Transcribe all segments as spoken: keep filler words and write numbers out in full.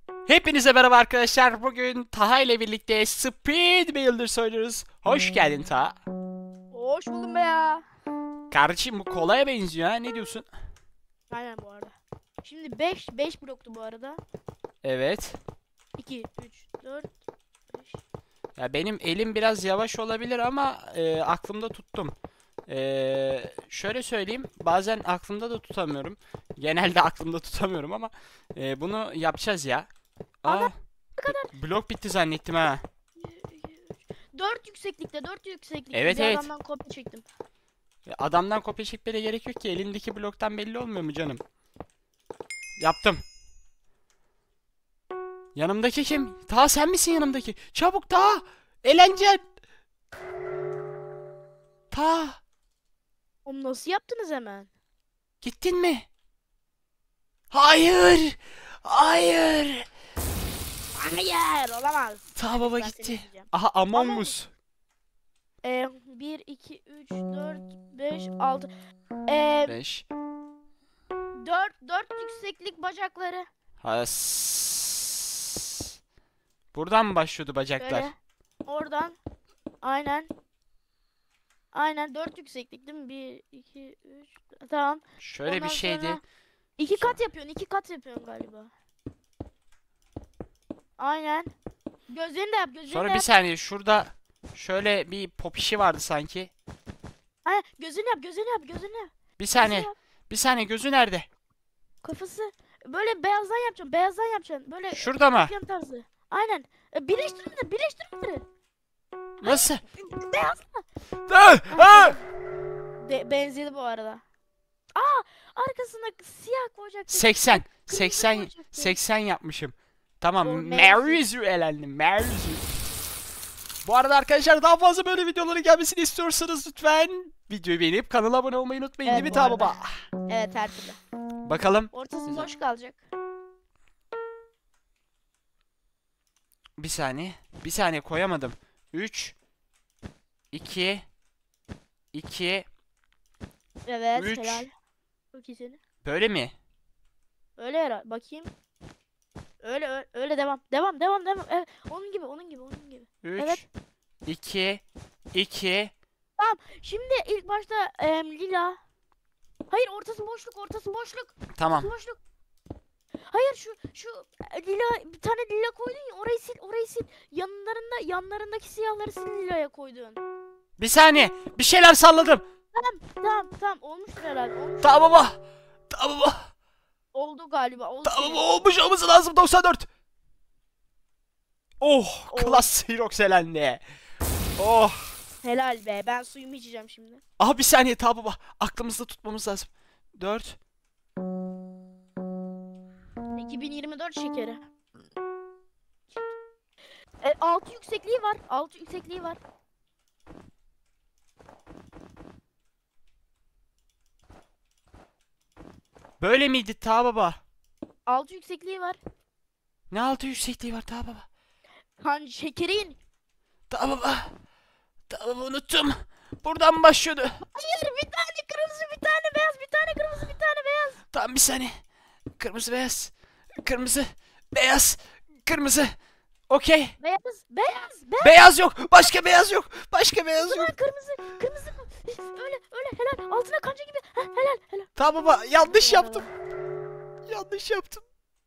Hepinize merhaba arkadaşlar. Bugün Taha ile birlikte Speed Builders oynuyoruz. Hoş geldin Taha. Hoş buldum be ya. Kardeşim bu kolaya benziyor ha. Ne diyorsun? Aynen bu arada. Şimdi beş beş bloktu bu arada. Evet. iki üç dört beş. Ya benim elim biraz yavaş olabilir ama e, aklımda tuttum. E, şöyle söyleyeyim. Bazen aklımda da tutamıyorum. Genelde aklımda tutamıyorum ama e, bunu yapacağız ya. Aa, Ana kadar. blok bitti zannettim ha. dört yükseklikte, dört yükseklikte. Evet, Bir evet. adamdan kopya çektim. Ya adamdan kopya çekmene gerek yok ki. Elindeki bloktan belli olmuyor mu canım? Yaptım. Yanımdaki kim? Ta sen misin yanımdaki? Çabuk ta. Eğlencen. Ta. Onu nasıl yaptınız hemen? Gittin mi? Hayır. Hayır. Hayır, olamaz. Ta baba Ben seni gitti. izleyeceğim. Aha Among Among- Us. Ee, bir, iki, üç, dört, beş, altı. Ee, beş. dört, dört yükseklik bacakları. Has. Buradan mı başlıyordu bacaklar? Böyle. Oradan. Aynen. Aynen dört yükseklik değil mi? bir, iki, üç. Tamam. Şöyle Ondan bir şeydi. sonra iki kat yapıyorsun, iki kat yapıyorsun galiba. Aynen. Gözlerini de yap, gözlerini de Sonra bir yap. saniye şurada şöyle bir popişi vardı sanki. Aynen, gözünü yap, gözünü yap, gözünü yap. Bir Gözünü saniye. yap. Bir saniye gözü nerede? Kafası. Böyle beyazdan yapacaksın, beyazdan yapacaksın. Böyle Şurada mı? yan tarzı. Aynen. E, birleştir onları, birleştir onları. Nasıl? Beyaz. Ah! Ah! Be benzedi bu arada. Aa, arkasına siyah koyacaktı. seksen. Kırmızı seksen. koyacaktı. seksen yapmışım. Tamam. O Merizu elendim. Merizu. Bu arada arkadaşlar daha fazla böyle videoların gelmesini istiyorsanız lütfen videoyu beğenip kanala abone olmayı unutmayın, Evet, değil mi bu ta arada. baba? Evet, her türlü. Bakalım. Ortası Güzel. boş kalacak. Bir saniye. Bir saniye koyamadım. üç iki iki Evet, Üç. helal. Çok iyi seni. Böyle mi? Öyle herhalde. Bakayım. Öyle öyle, öyle devam. Devam devam devam. Evet, onun gibi onun gibi onun gibi. Evet. üç iki iki Şimdi ilk başta em, lila. Hayır, ortası boşluk, ortası boşluk. Tamam. Ortası boşluk. Hayır, şu şu e, lila, bir tane lila koydun ya, orayı sil, orayı sil. Yanlarında yanlarındaki siyahları sil, lilaya koydun. Bir saniye. Bir şeyler salladım. Tamam tamam, olmuştur herhalde. Olmuş. Ta baba. Ta baba. Oldu galiba. Oldu. Ta baba senin. olmuş olması lazım. doksan dört. Oh. Oh. Klas Xerox elendi. Oh. Helal be. Ben suyumu içeceğim şimdi. Aha bir saniye ta baba. Aklımızda tutmamız lazım. dört iki bin yirmi dört şekeri. E, altı yüksekliği var. Altı yüksekliği var. Böyle miydi ta baba? Altı yüksekliği var. Ne altı yüksekliği var ta baba? Kan şekerin. Ta baba. Ta baba unuttum. Buradan mı başlıyordu? Hayır, bir tane kırmızı, bir tane beyaz, bir tane kırmızı, bir tane beyaz. Tamam bir saniye. Kırmızı beyaz. Kırmızı. Beyaz. Kırmızı. Okey. Beyaz, beyaz, beyaz. Beyaz yok. Başka beyaz yok. Başka beyaz yok. Ulan kırmızı, kırmızı. Öyle, öyle helal. Altına kanca gibi. Heh, helal, helal. Tamam baba yanlış yaptım. Yanlış yaptım.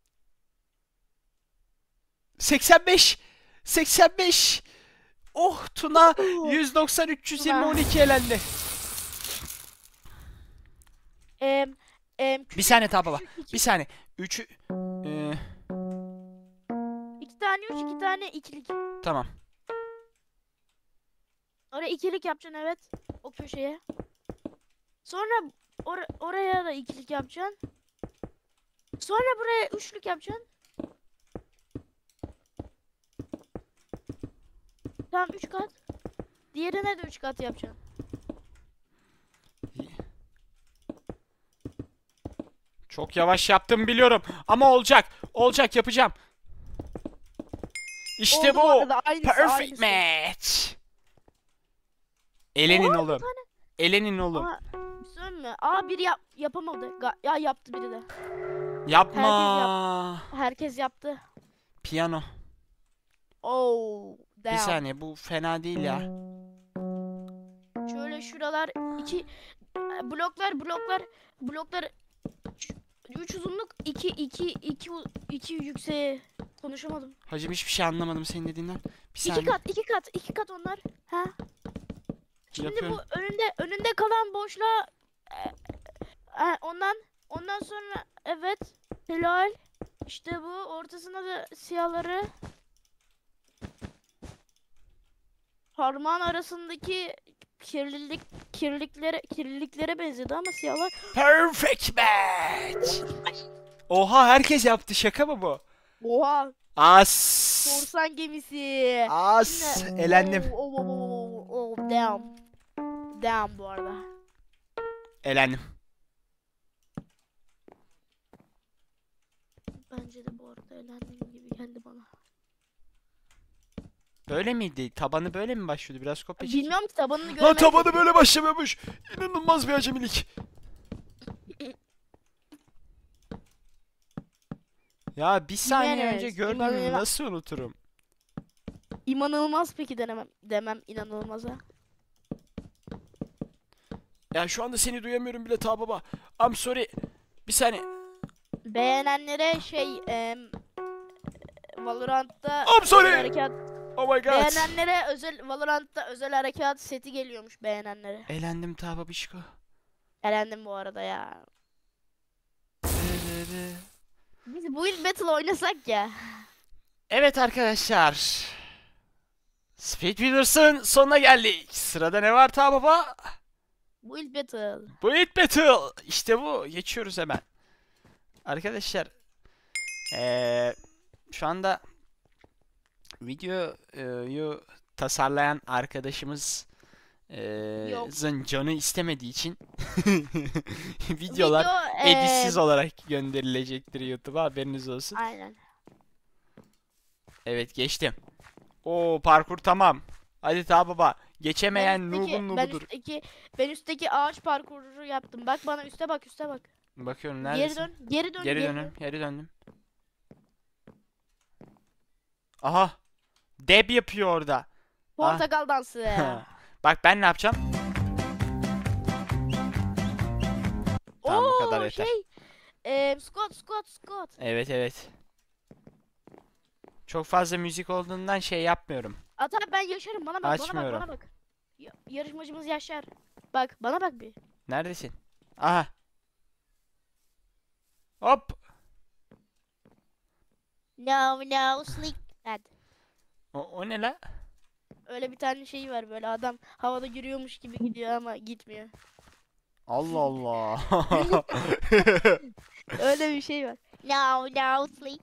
seksen beş. seksen beş. Oh Tuna yüz doksan üç yüz yirmi on iki elendi. Em, em, Bir saniye ta baba. küçük iki, Bir saniye. üç ee, iki tane üç, iki tane ikilik. tamam. Oraya ikilik yapacaksın, evet. O köşeye. Sonra or oraya da ikilik yapacaksın. Sonra buraya üçlük yapacaksın. Tamam, üç kat. Diğerine de üç kat yapacaksın. Çok yavaş yaptım biliyorum ama olacak. Olacak yapacağım. İşte Oldu bu bu. arada, aynısı, Perfect aynısı. match. Elenin Oha, bir oğlum. tane- Elenin oğlum. Aa, söyleme. Aa, biri yap yapamadı. Ga- ya yaptı biri de. Yapma. Herkes yaptı. Piyano. Oh, Bir damn. saniye, bu fena değil ya. Şöyle şuralar iki bloklar bloklar bloklar üç, üç uzunluk iki iki iki u- iki yükseğe konuşamadım. Hacım hiçbir şey anlamadım senin dediğinden. Bir İki saniye. kat iki kat iki kat onlar. Ha. Şimdi Yapıyorum. bu önünde önünde kalan boşluğa e, e, ondan ondan sonra evet helal. İşte bu ortasına da siyahları parmağın arasındaki kirlilik kirliklere kirliliklere benzedi ama siyahlar. Perfect match. Oha, herkes yaptı, şaka mı bu? Oha, As. korsan gemisi. As. Şimdi- Elendim. Oh, oh, oh, oh, oh, damn. Damn bu arada. Elendim. Bence de bu arada elendiğim gibi geldi bana. Böyle miydi? Tabanı böyle mi başlıyordu? Biraz kopya çek. Bilmiyorum ki tabanını Lan göremedim. tabanı böyle başlamıyormuş. İnanılmaz bir acemilik. Ya bir saniye Jimenez, önce gördüğümü Jimenez. nasıl unuturum? İnanılmaz peki denemem demem inanılmaza. Ya şu anda seni duyamıyorum bile ta baba. I'm sorry. Bir saniye. Beğenenlere şey em, Valorant'ta I'm sorry. özel harekat Oh my god. beğenenlere özel Valorant'ta özel harekat seti geliyormuş beğenenlere. Elendim ta babişko. Elendim bu arada ya. Biz Build Battle oynasak ya. Evet arkadaşlar. Speedwinners'ın sonuna geldik. Sırada ne var ta baba? Build Battle. Build Battle. İşte bu. Geçiyoruz hemen. Arkadaşlar. Ee, şu anda videoyu tasarlayan arkadaşımız Yok. zın canı istemediği için videolar Video, editsiz em, olarak gönderilecektir YouTube'a, haberiniz olsun. Aynen. Evet, geçtim. Oo, parkur tamam. Hadi ta baba. Ben Geçemeyen üstteki, noob'un ben noobudur. üstteki, ben üstteki ağaç parkuru yaptım. Bak bana üste bak üste bak. Bakıyorum, Geri neredesin? dön, geri dön, Geri geri dönün. dön. Geri döndüm. Aha. Deb yapıyor orada. Portakal dansı. Bak ben ne yapacağım? Tamam, bu kadar Oo, yeter. şey, em, Scott, Scott, Scott. Evet evet. Çok fazla müzik olduğundan şey yapmıyorum. Ata ben Yaşar'ım bana bak, bana bak, Açmıyorum. bana bak. Ya- yarışmacımız Yaşar. Bak bana bak bir. Neredesin? Aha. Hop. No, no, sleep. Hadi. O, o ne la? Öyle bir tane şey var böyle adam havada yürüyormuş gibi gidiyor ama gitmiyor. Allah Allah. Öyle bir şey var. No, no, sleep.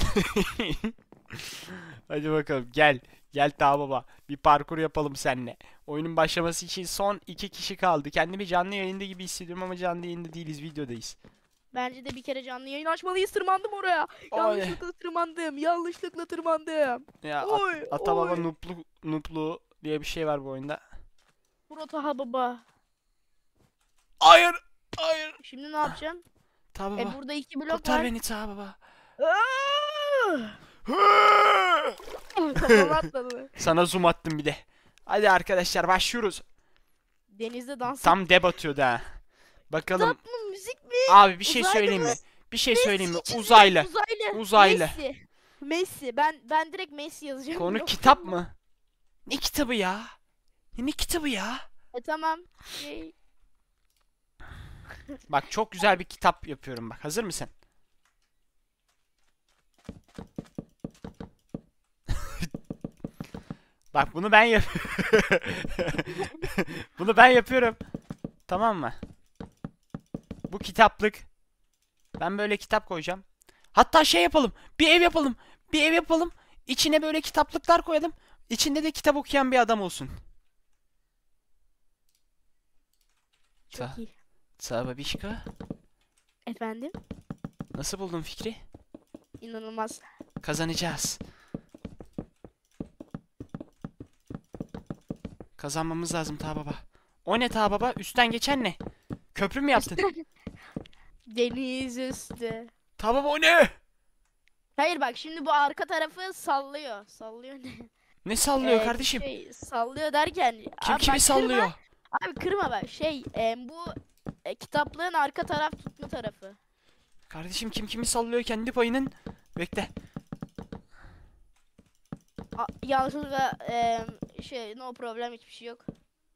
Hadi bakalım, gel. Gel ta baba. Bir parkur yapalım seninle. Oyunun başlaması için son iki kişi kaldı. Kendimi canlı yayında gibi hissediyorum ama canlı yayında değiliz, videodayız. Bence de bir kere canlı yayın açmalıyız. Tırmandım oraya. Oy. Yanlışlıkla tırmandım. Yanlışlıkla tırmandım. Ya at- Oy, ata baba oy. nuplu nuplu diye bir şey var bu oyunda. Murat Aha baba. Hayır. Hayır. Şimdi ne yapacağım? Ta baba. E burada iki blok Kurtar var. beni ta baba. Kafama atladı. Sana zoom attım bir de. Hadi arkadaşlar, başlıyoruz. Denizde dans. Tam deb atıyordu ha. Bakalım. Kitap mı müzik mi? Abi bir şey Uzaylı söyleyeyim mı? mi? Bir şey söyleyeyim mi? Messi çizecek, Uzaylı. Uzaylı. Uzaylı. Messi. Messi. Ben ben direkt Messi yazacağım. Konu Yok. kitap mı? Ne kitabı ya? Ya ne kitabı ya? E tamam. Şey, Bak çok güzel bir kitap yapıyorum bak. Hazır mısın? Bak bunu ben yap. Bunu ben yapıyorum. Tamam mı? Bu kitaplık. Ben böyle kitap koyacağım. Hatta şey yapalım. Bir ev yapalım. Bir ev yapalım. İçine böyle kitaplıklar koyalım. İçinde de kitap okuyan bir adam olsun. çok Ta- iyi. Sağ babişko. Efendim? Nasıl buldun fikri? İnanılmaz. Kazanacağız. Kazanmamız lazım ta baba. O ne ta baba? Üstten geçen ne? Köprü mü yaptın? Deniz üstü. Tamam o ne? Hayır bak şimdi bu arka tarafı sallıyor. Sallıyor ne? Ne sallıyor Ee, kardeşim? şey sallıyor derken Kim abi kimi bak sallıyor? kırma. Abi kırma bak şey e, bu e, kitaplığın arka taraf tutma tarafı. Kardeşim kim kimi sallıyor kendi payının? Bekle. A, yanlışlıkla e, şey no problem hiçbir şey yok.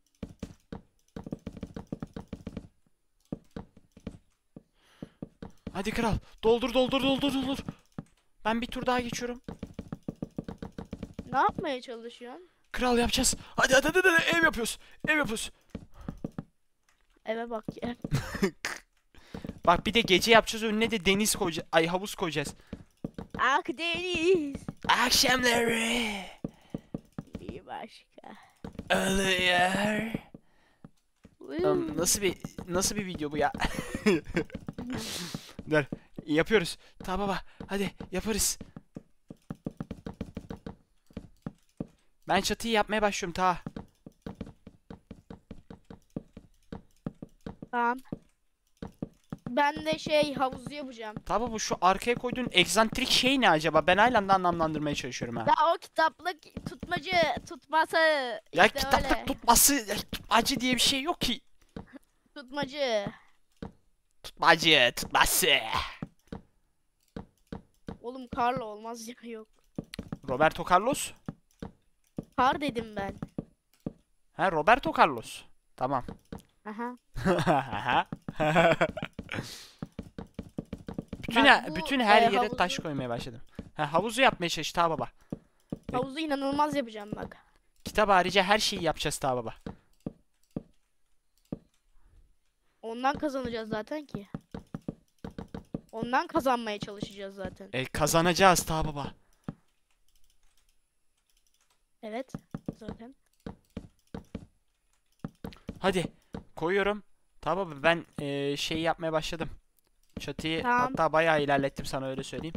Hadi kral. Doldur doldur doldur doldur. Ben bir tur daha geçiyorum. Ne yapmaya çalışıyorsun? Kral yapacağız. Hadi hadi hadi, hadi. Ev yapıyoruz. Ev yapıyoruz. Eve bak ya. Bak bir de gece yapacağız, önüne de deniz koyacağız. Ay, havuz koyacağız. Akdeniz. Akşamları Bir başka. oluyor. Oğlum, Woo. nasıl bir nasıl bir video bu ya? Dur. Yapıyoruz. Tamam baba. Hadi yaparız. Ben çatıyı yapmaya başlıyorum ta. Tamam. Ben de şey havuzu yapacağım. Tamam, bu şu arkaya koyduğun egzantrik şey ne acaba? Ben hala da anlamlandırmaya çalışıyorum ha. Ya o kitaplık tutmacı tutması Ya işte kitaplık öyle. tutması, ya tutmacı diye bir şey yok ki. Tutmacı. Tutmacı, tutması. Oğlum karla olmaz ya yok. Roberto Carlos? Kar dedim ben. Ha, Roberto Carlos. Tamam. Aha. bütün Bak her, bu, bütün her e, yere havuzu- taş koymaya başladım. Ha, havuzu yapmaya çalış ta baba. Havuzu inanılmaz yapacağım bak. Kitap harici her şeyi yapacağız ta baba. Ondan kazanacağız zaten ki. Ondan kazanmaya çalışacağız zaten. E, kazanacağız ta baba. Evet. Zaten. Hadi koyuyorum. Ta baba, ben e, şeyi yapmaya başladım. Çatıyı Tamam. hatta bayağı ilerlettim, sana öyle söyleyeyim.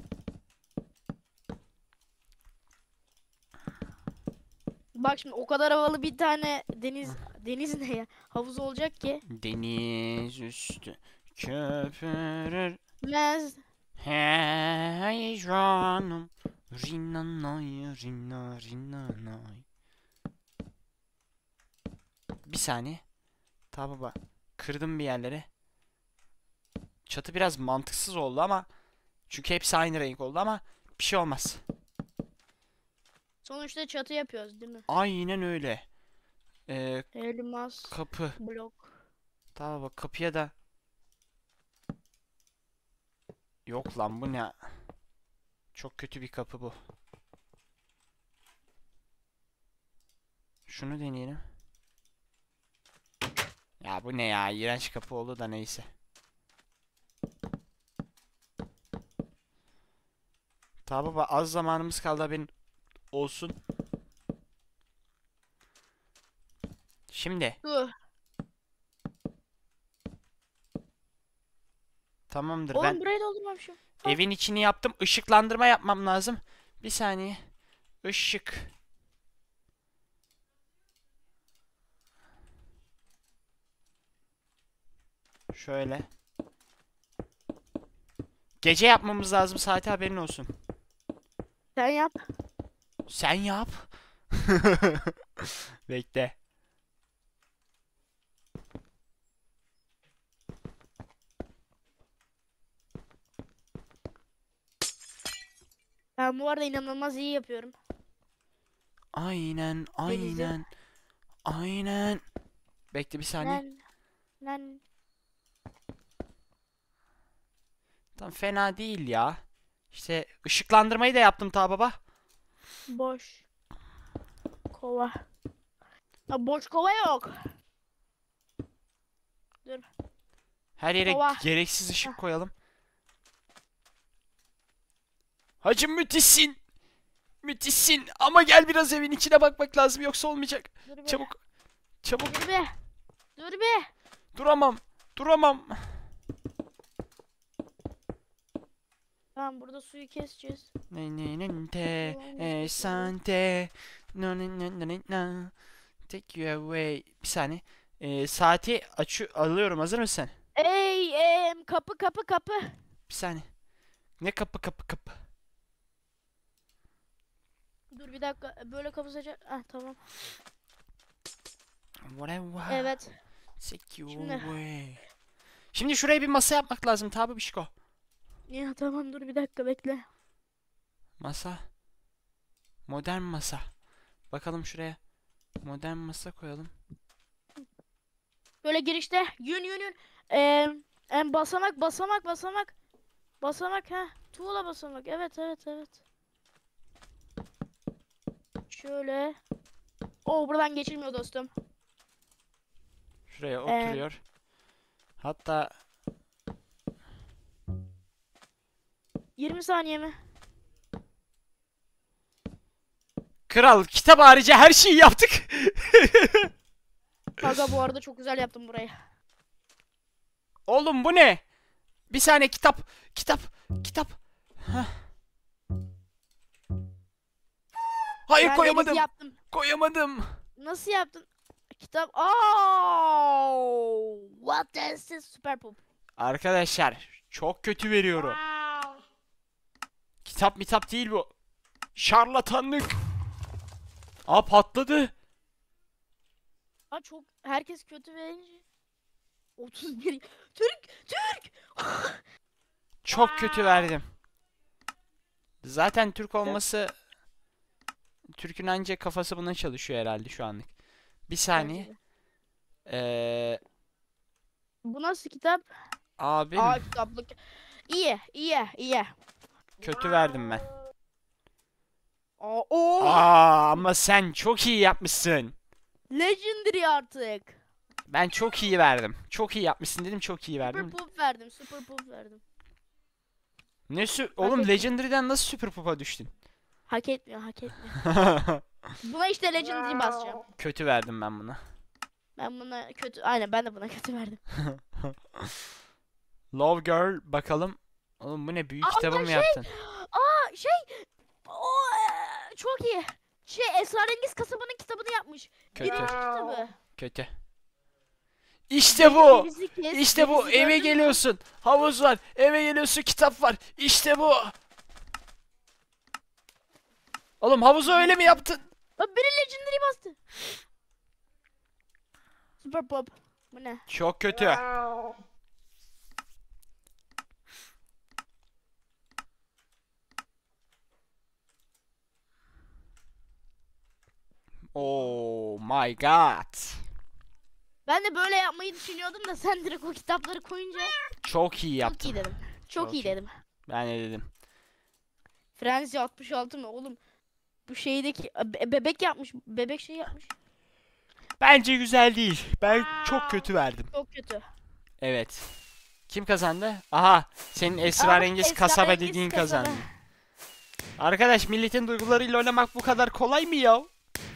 Bak şimdi o kadar havalı bir tane deniz deniz ne ya? Havuz olacak ki. Deniz üstü köpürür. Mez. Hey canım. Rinnanay, rinna, rinnanay. Bir saniye. Ta baba. Kırdım bir yerleri. Çatı biraz mantıksız oldu ama. Çünkü hepsi aynı renk oldu ama bir şey olmaz. Sonuçta çatı yapıyoruz değil mi? Aynen öyle. Ee, Elmas. kapı. Blok. Ta baba, kapıya da. Yok lan, bu ne? Çok kötü bir kapı bu. Şunu deneyelim. Ya bu ne ya? İğrenç kapı oldu da neyse. Ta baba, az zamanımız kaldı, haberin olsun. Şimdi Dur. tamamdır, Oğlum ben burayı doldurmamışım. evin içini yaptım. Işıklandırma yapmam lazım. Bir saniye. Işık. Şöyle. Gece yapmamız lazım, saati haberin olsun. Sen yap. Sen yap. Bekle. Ben bu arada inanılmaz iyi yapıyorum. Aynen, Denizde. aynen. Aynen. Bekle bir saniye. Nen. Nen. Tam fena değil ya. İşte ışıklandırmayı da yaptım ta baba. Boş. Kova. Ha, boş kova yok. Dur. Her yere Kova. gereksiz ışık Hah. koyalım. Hacım müthişsin. Müthişsin. Ama gel, biraz evin içine bakmak lazım, yoksa olmayacak. Dur bir. Çabuk. Çabuk. Dur bir. Dur bir. Duramam. Duramam. Tamam burada suyu keseceğiz. Ne ne ne te e sante no ne ne ne ne na take you away. Bir saniye. Ee, saati açı alıyorum. Hazır mısın? Ey em kapı kapı kapı. Bir saniye. Ne kapı kapı kapı. Dur bir dakika. Böyle kapatacak. Ah tamam. Whatever. Evet. Secure Şimdi- way. Şimdi şuraya bir masa yapmak lazım tabi Bişko. Ya tamam dur bir dakika bekle. Masa. Modern masa. Bakalım şuraya. Modern masa koyalım. Böyle girişte yün yün yün. Ee, em, basamak basamak basamak. Basamak ha. Tuğla basamak. Evet evet evet. Şöyle. Oo buradan geçilmiyor dostum. Şuraya Ee, oturuyor. Hatta yirmi saniye mi? kral kitap harici her şeyi yaptık. Kanka bu arada çok güzel yaptım burayı. Oğlum bu ne? Bir saniye kitap. Kitap. Kitap. Heh. Hayır Ben koyamadım. deniz yaptım. Koyamadım. Nasıl yaptın? Kitap. Oh! What is this? Super poop. Arkadaşlar çok kötü veriyorum. Kitap mitap değil bu. Şarlatanlık. Aa patladı. Aa çok herkes kötü verince. otuz bir. Türk Türk. Çok kötü verdim. Zaten Türk olması Türk'ün ancak kafası buna çalışıyor herhalde şu anlık. Bir saniye. Ee, Bu nasıl kitap? abim Aa kitaplık. İyi, iyi, iyi. kötü verdim ben. Aa, oo! Aa ama sen çok iyi yapmışsın. Legendary artık. Ben çok iyi verdim. Çok iyi yapmışsın dedim, çok iyi verdim. Super poop verdim, super poop verdim. Ne sü oğlum etmiyor. Legendary'den nasıl Super Pop'a düştün? Hak etmiyor, hak etmiyor. Buna işte Legendary basacağım. Kötü verdim ben buna. Ben buna kötü, aynen ben de buna kötü verdim. Love Girl bakalım. Oğlum bu ne, büyük Aa, kitabı mı şey- yaptın? Aa şey, o eee, çok iyi. Şey Esrarengiz Kasaba'nın kitabını yapmış. Kötü. Birinci kitabı. Kötü. İşte bu. Denizi kes, İşte bu. denizi Eve gördün mü? geliyorsun. Havuz var. Eve geliyorsun. Kitap var. İşte bu. Oğlum havuzu öyle mi yaptın? Aa, biri Legendary bastı. Super Pop. Bu ne? Çok kötü. Oh my god. Ben de böyle yapmayı düşünüyordum da sen direkt o kitapları koyunca Çok iyi çok yaptın. iyi dedim. Çok, Çok iyi iyi. dedim. Ben ne dedim? Frenzy altmış altı mı oğlum? Bu şeydeki be- bebek yapmış. Bebek şey yapmış. Bence güzel değil. Ben çok kötü verdim. Çok kötü. Evet. Kim kazandı? Aha, senin esrarengiz Aa, kasaba esrarengiz dediğin kasaba. kazandı. Arkadaş, milletin duygularıyla oynamak bu kadar kolay mı ya?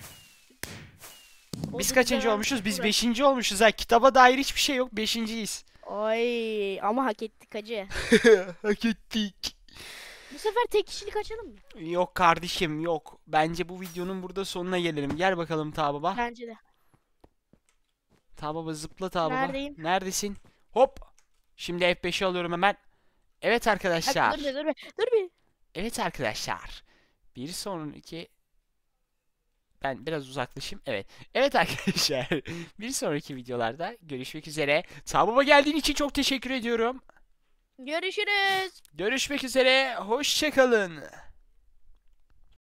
O Biz da kaçıncı güzel olmuşuz? Biz olmuş. beşinci olmuşuz ha. Kitaba dair hiçbir şey yok. Beşinciyiz. Ay ama hak ettik hacı. Hak ettik. Bu sefer tek kişilik açalım mı? Yok kardeşim, yok. Bence bu videonun burada sonuna gelelim. Gel bakalım Ta Baba. Bence de. Ta Baba zıpla Ta Baba. Neredeyim? Neredesin? Hop. Şimdi F beşi alıyorum hemen. Evet Hadi arkadaşlar. dur bir dur bir. Dur bir. Evet arkadaşlar. Bir sonraki... Ben biraz uzaklaşayım. Evet. Evet arkadaşlar. Bir sonraki videolarda görüşmek üzere. Ta Baba geldiğin için çok teşekkür ediyorum. Görüşürüz. Görüşmek üzere. Hoşça kalın.